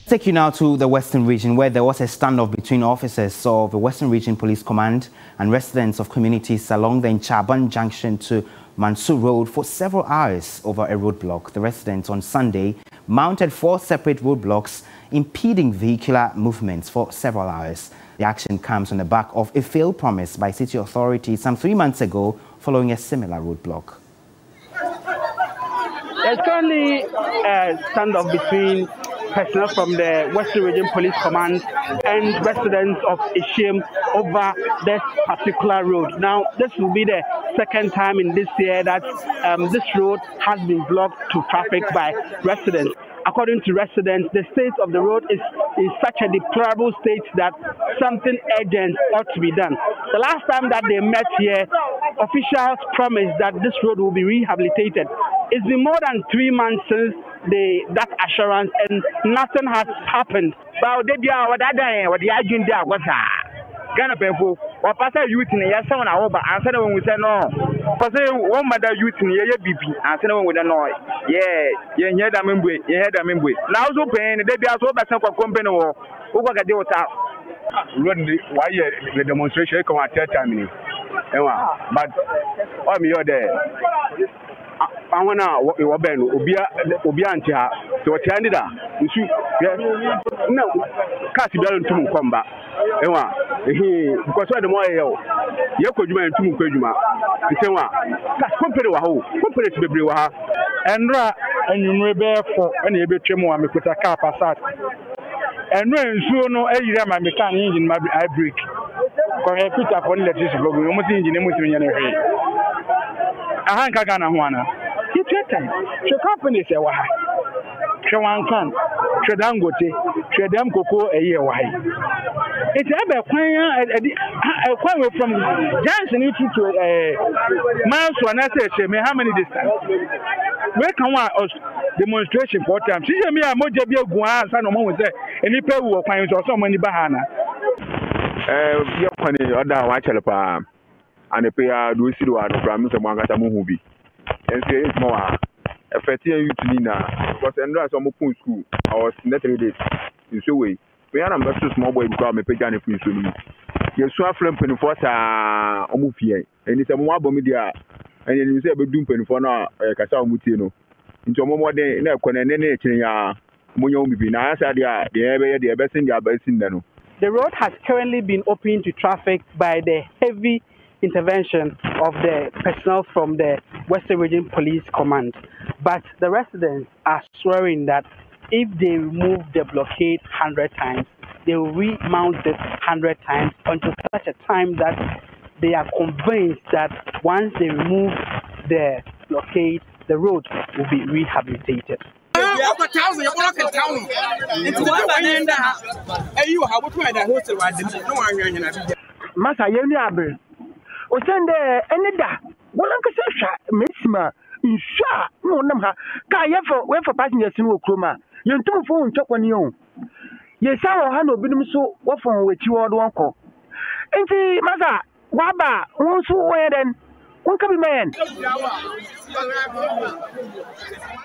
Take you now to the Western Region, where there was a standoff between officers of the Western Region Police Command and residents of communities along the Nchaban Junction to Mansour Road for several hours over a roadblock. The residents on Sunday mounted 4 separate roadblocks, impeding vehicular movements for several hours. The action comes on the back of a failed promise by city authorities some 3 months ago following a similar roadblock. There's currently a standoff between personnel from the Western Region Police Command and residents of Ishim over this particular road. Now, this will be the second time in this year that this road has been blocked to traffic by residents. According to residents, the state of the road is in such a deplorable state that something urgent ought to be done. The last time that they met here, officials promised that this road will be rehabilitated. It's been more than 3 months since that assurance, and nothing has happened. Ghana people, or pastor youth in a someone over, and someone will say no. Pastor, one mother youth in a BP, and someone with a noise. Yeah, you hear them in way, you hear them in way. Now, so paying, they be also by some company or who got a deal with us. Why the demonstration come at 10 times? But I'm here there. I want to Ben Obiantia, so what ended up. No, Cassie Bell to come back. Because the more you could do to Mukujuma. The same one. That's company to be Brewa. And you may bear for any bit more and put a car passat. And when soon no area my mechanic engine might be I break. Correct, put up on electricity program, almost engine in I can't get one. It's your time. Your company say, why? Shawan can, Shadangote, Shadam Coco a year. Why? It's ever quite from Johnson to miles to an assay. How many distance? Where can one demonstration for time? See me, I'm more Jabia Guan, son of Moses, and he pay will find or so many Bahana. Your money, other watch and the pair do see what the Prime Minister Mangata Muhubi. And say it's more a 30 youth Nina, because I some open school, I was net 3 days in so way. We are not so small boy because I'm a pagan if you see. You're so affluent for Omufia, and it's a more media, and you say, but doom pen for now, Casa Mutino. Into a more day in a connection, Munyomi, I said, the best in their best in the The road has currently been opened to traffic by the heavy intervention of the personnel from the Western Region Police Command. But the residents are swearing that if they remove the blockade 100 times, they will remount it 100 times until such a time that they are convinced that once they remove the blockade, the road will be rehabilitated. O send any da. Well, Uncle Sasha, Missima, in Sha, no number. Where for passengers in Okroma. You two phone talk on you. Yes, our hand will be so often with you or one call. And see, Massa, Waba, won't so wear then. Won't come man.